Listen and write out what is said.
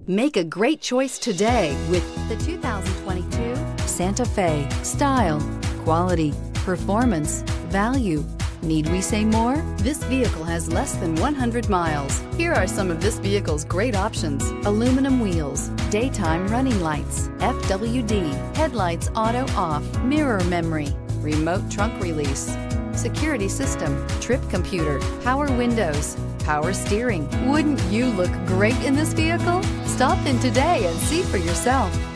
Make a great choice today with the 2022 Santa Fe. Style, quality, performance, value. Need we say more? This vehicle has less than 100 miles. Here are some of this vehicle's great options: aluminum wheels, daytime running lights, FWD, headlights auto off, mirror memory, remote trunk release, security system, trip computer, power windows, power steering. Wouldn't you look great in this vehicle? Stop in today and see for yourself.